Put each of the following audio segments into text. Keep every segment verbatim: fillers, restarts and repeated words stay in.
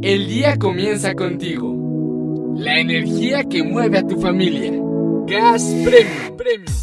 El día comienza contigo. La energía que mueve a tu familia. Gas Premium. Premium.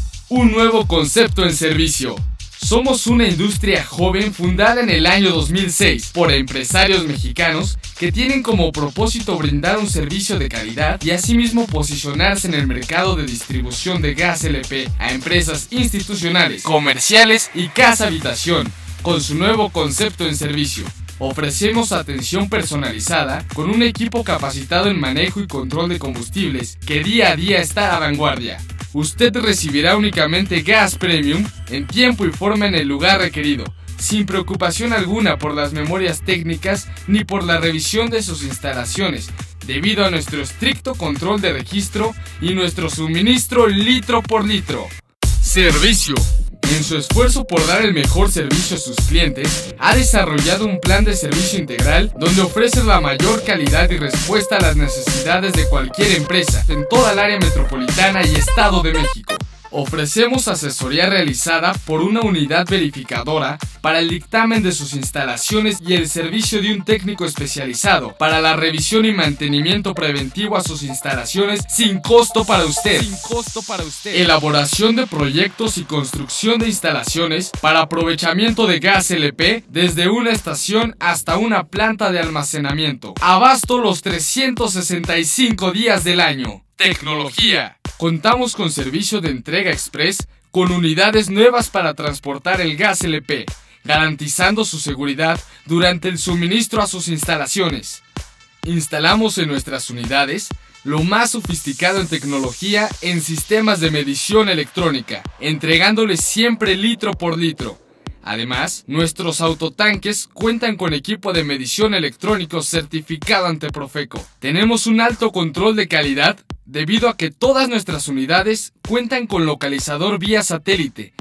Un nuevo concepto en servicio. Somos una industria joven fundada en el año dos mil seis por empresarios mexicanos que tienen como propósito brindar un servicio de calidad y asimismo posicionarse en el mercado de distribución de gas L P a empresas institucionales, comerciales y casa habitación. Con su nuevo concepto en servicio, ofrecemos atención personalizada con un equipo capacitado en manejo y control de combustibles que día a día está a vanguardia. Usted recibirá únicamente gas premium en tiempo y forma en el lugar requerido, sin preocupación alguna por las memorias técnicas ni por la revisión de sus instalaciones, debido a nuestro estricto control de registro y nuestro suministro litro por litro. Servicio. En su esfuerzo por dar el mejor servicio a sus clientes, ha desarrollado un plan de servicio integral donde ofrece la mayor calidad y respuesta a las necesidades de cualquier empresa en toda el área metropolitana y Estado de México. Ofrecemos asesoría realizada por una unidad verificadora para el dictamen de sus instalaciones y el servicio de un técnico especializado para la revisión y mantenimiento preventivo a sus instalaciones sin costo para usted. Sin costo para usted. Elaboración de proyectos y construcción de instalaciones para aprovechamiento de gas L P desde una estación hasta una planta de almacenamiento. Abasto los trescientos sesenta y cinco días del año. Tecnología. Contamos con servicio de entrega express con unidades nuevas para transportar el gas L P, garantizando su seguridad durante el suministro a sus instalaciones. Instalamos en nuestras unidades lo más sofisticado en tecnología en sistemas de medición electrónica, entregándoles siempre litro por litro. Además, nuestros autotanques cuentan con equipo de medición electrónico certificado ante Profeco. Tenemos un alto control de calidad debido a que todas nuestras unidades cuentan con localizador vía satélite.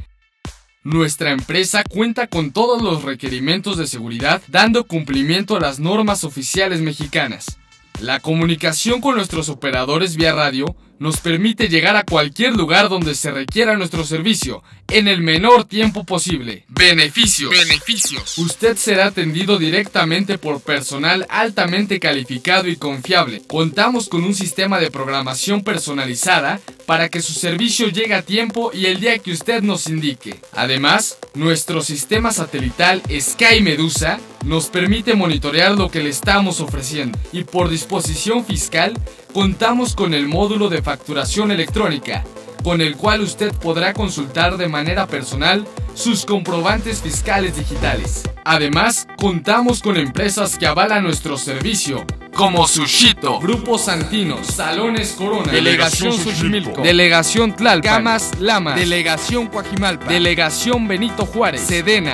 Nuestra empresa cuenta con todos los requerimientos de seguridad, dando cumplimiento a las normas oficiales mexicanas. La comunicación con nuestros operadores vía radio nos permite llegar a cualquier lugar donde se requiera nuestro servicio en el menor tiempo posible. Beneficios. Beneficios. Usted será atendido directamente por personal altamente calificado y confiable. Contamos con un sistema de programación personalizada para que su servicio llegue a tiempo y el día que usted nos indique. Además, nuestro sistema satelital Sky Medusa nos permite monitorear lo que le estamos ofreciendo y por disposición fiscal contamos con el módulo de facturación electrónica, con el cual usted podrá consultar de manera personal sus comprobantes fiscales digitales. Además, contamos con empresas que avalan nuestro servicio, como Sushito, Grupo Santino, Salones Corona, Delegación Xochimilco, Delegación Tlalpan, Camas Lama, Delegación Coajimalpa, Delegación Benito Juárez, Sedena,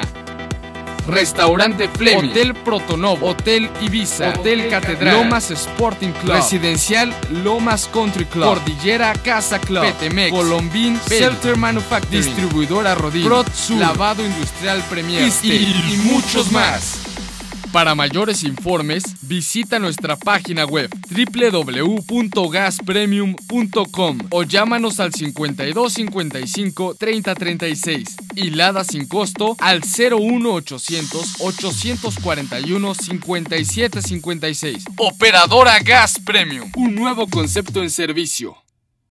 Restaurante Fleming, Hotel Protonovo, Hotel Ibiza, Hotel Catedral, Lomas Sporting Club, Residencial Lomas Country Club, Cordillera Casa Club, Petemec, Colombín, Shelter Manufacturing, Distribuidora Rodin, Prot Sur, Lavado Industrial Premier y, y, y muchos más. Para mayores informes, visita nuestra página web doble u doble u doble u punto gas premium punto com o llámanos al cincuenta y dos cincuenta y cinco treinta treinta y seis y Lada sin costo al cero uno ochocientos ochocientos cuarenta y uno cincuenta y siete cincuenta y seis. Operadora Gas Premium, un nuevo concepto en servicio.